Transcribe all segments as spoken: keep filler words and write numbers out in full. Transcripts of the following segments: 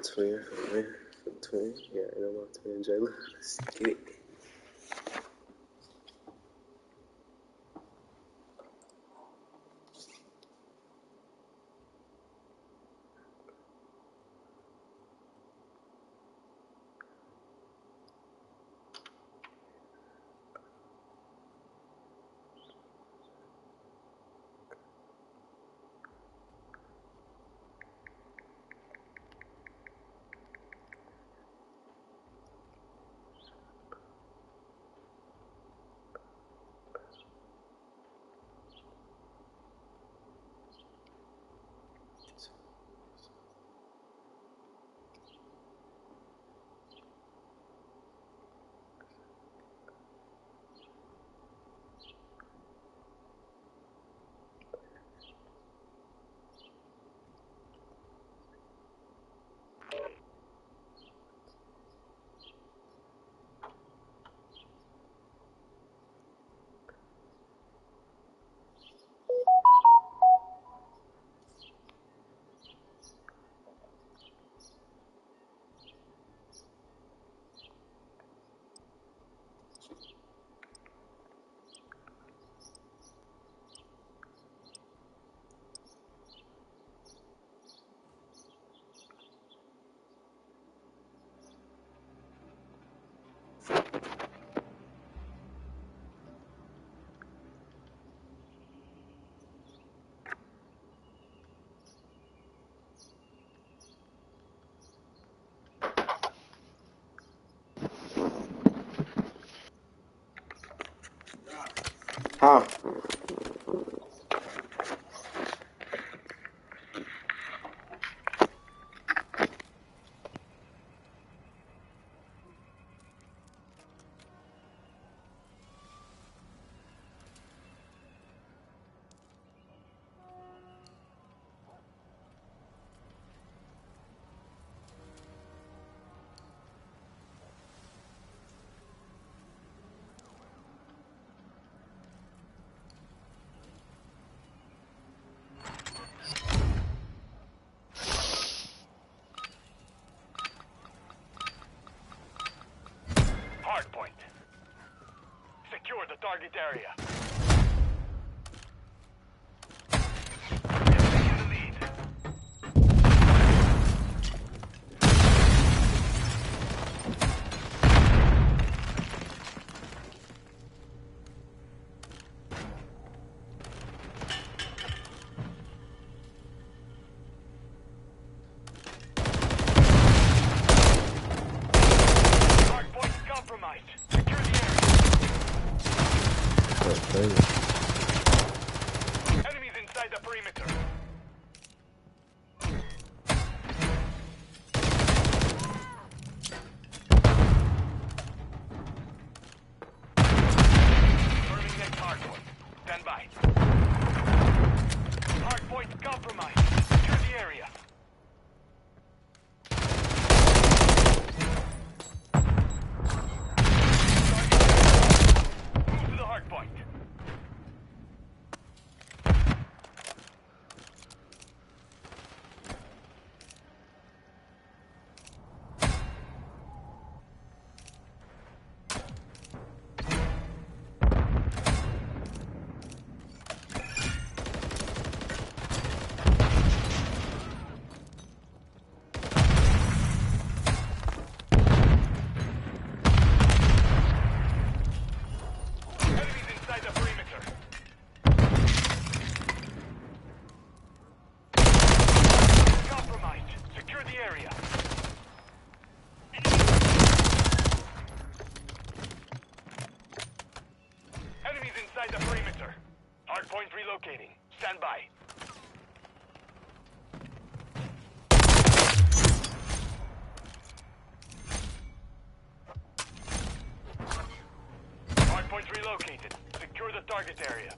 twin, twin, twin. Yeah, I know my twin, Jayla. Let's get it. Huh? Hardpoint. Secure the target area. Enemy in the lead. Hardpoint compromised. Secure the area. Enemies inside the perimeter. Confirming next hardpoint. Stand by. Hardpoint compromised. Secure the area. Move to the hardpoint. Enemies inside the perimeter. Compromised. Secure the area. Enemies inside the perimeter. Hardpoint relocating. Stand by. Hardpoint relocated. Secure the target area.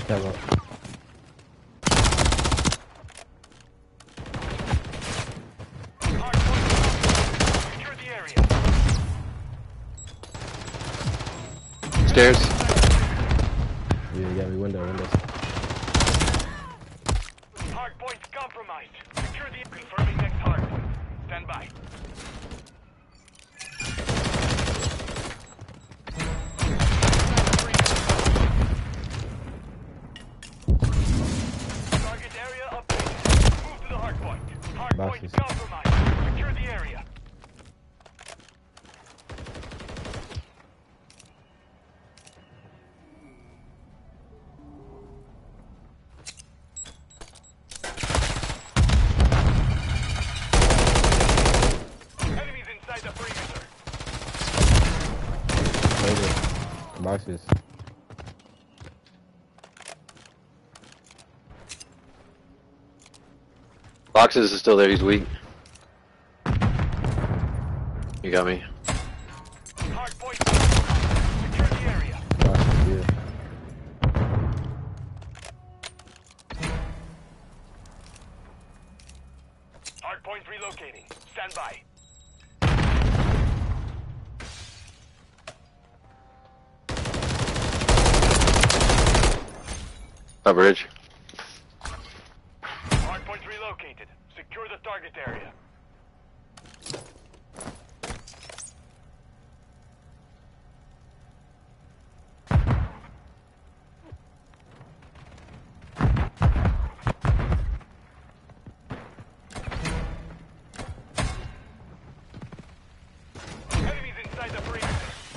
Hello. Secure the area. Stairs. Yeah, you got me window, window. Hard point compromised. Secure the confirming next hard point. Stand by. Target area updated. Move to the hard point. Hard Boxes. point compromised. Secure the area. Enemies inside the perimeter. Later. Boxes. Boxes is still there. He's weak. You got me. Hard point compromised. Secure the area. Boxes, yeah. Hard point relocating. Stand by. Top bridge. Hard point relocated. Secure the target area. Enemies inside the perimeter.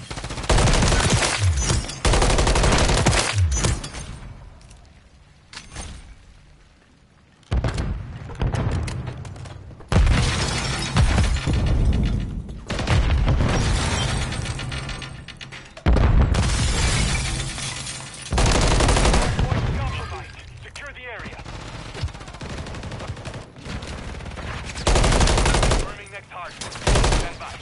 Point compromised. Secure the area. Confirming next hard point. Stand by.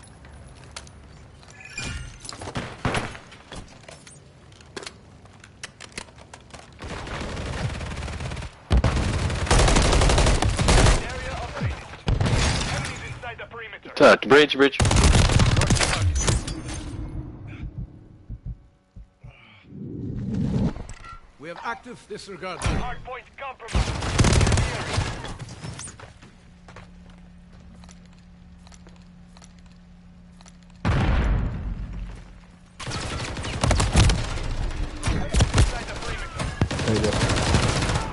Area updated. Enemies inside the perimeter. Top bridge, bridge. We have active disregard. Hard point compromised. Secure the area. Enemies inside the perimeter. There you go.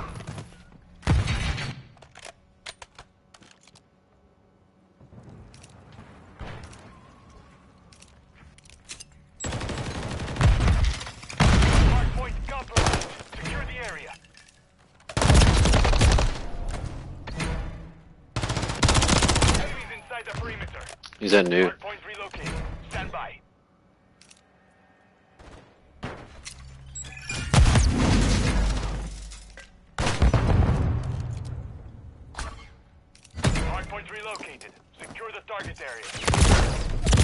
Hard point compromised. Secure the area. Enemies inside the perimeter. He's at new. Hard point relocated. Stand by. Hard point relocated. Secure the target area.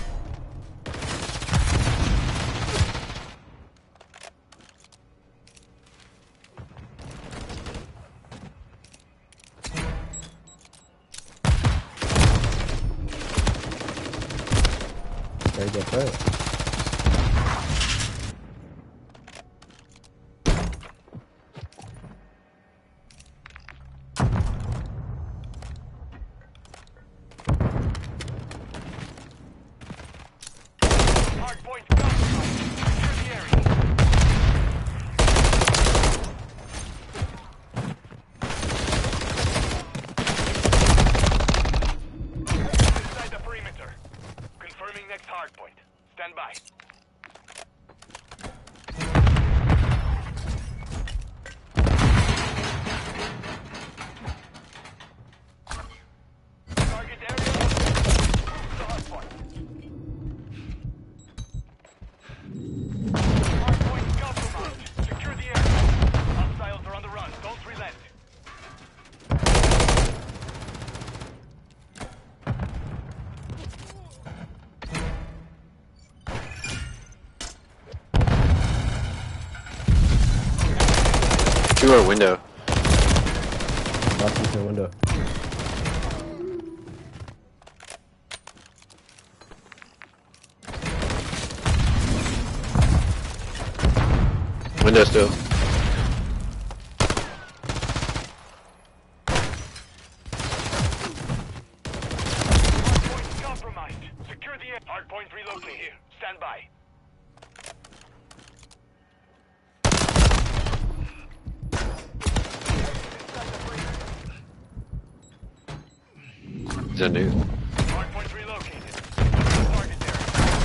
There you go, first. Hard point compromised. Secure the area. Enemies inside the perimeter. Confirming next hard point. Stand by. Target area updated. Move to the hard point. Hard point compromised. Secure the area. Hostiles are on the run. Don't relent. Two are window. Boxes in window. Window still. Hardpoint compromised. Secure the air. Hardpoint relocated. Here. Stand by. Is that new? Hardpoint relocated. Target there.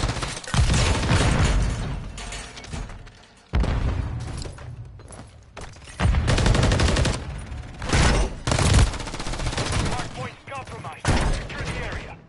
Hardpoint compromised. Secure the area.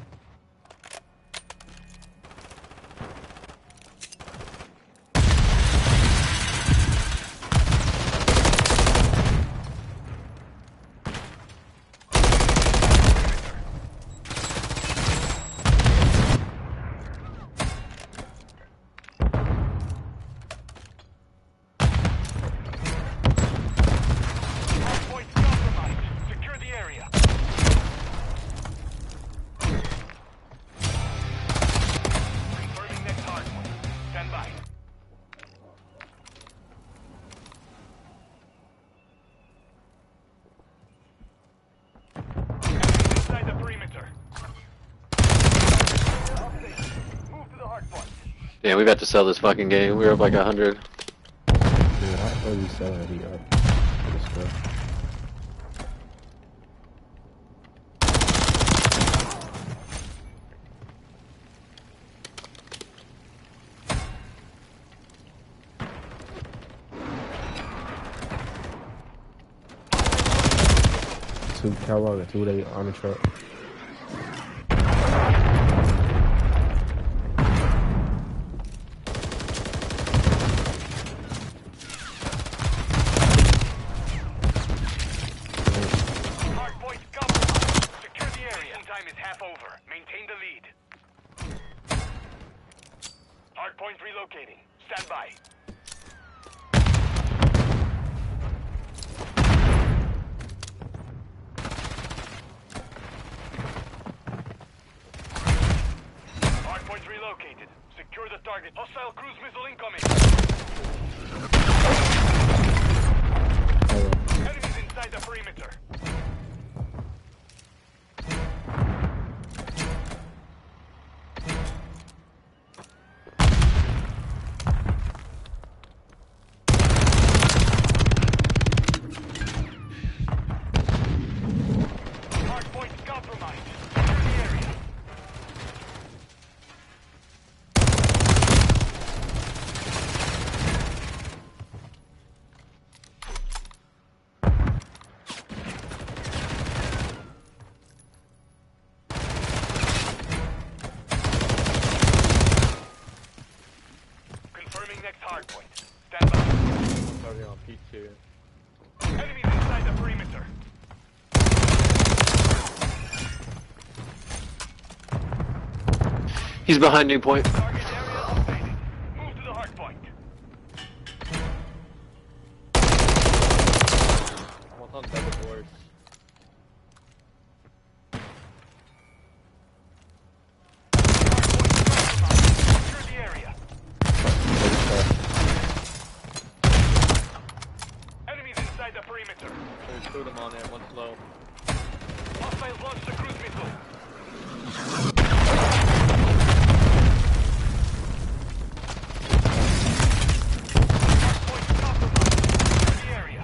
Hardpoint compromised. Secure the area. Confirming next hardpoint. Stand by. Enemies inside the perimeter. Move to the hardpoint. Damn, we about to sell this fucking game. We're up like a hundred. Dude, how are you selling it up? For this stuff. Two catwalk and two day army truck. Hardpoint compromised. Secure the area. Time is half over. Maintain the lead. Hardpoint relocating. Stand by. Hardpoint relocated. Secure the target. Hostile cruise missile incoming. Enemies inside the perimeter. Hardpoint compromised. Secure the area. Confirming next hardpoint. Stand by. Sorry, on P two. Enemies inside the perimeter. He's behind new point. Target area updated. Move to the hardpoint. I'm on double doors. Secure the area. Enemies inside the perimeter. There's two of them on there, one's low. Hostiles launched a cruise missile. Hardpoint compromised. Secure the area.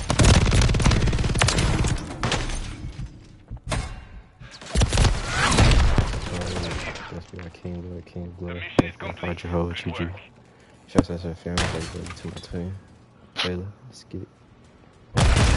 Must be like King Blood, King Blood. The mission is complete. Find your hoe, Good G G. work. Shouts out to the family, everybody, to my twin. Jayla, let's get it.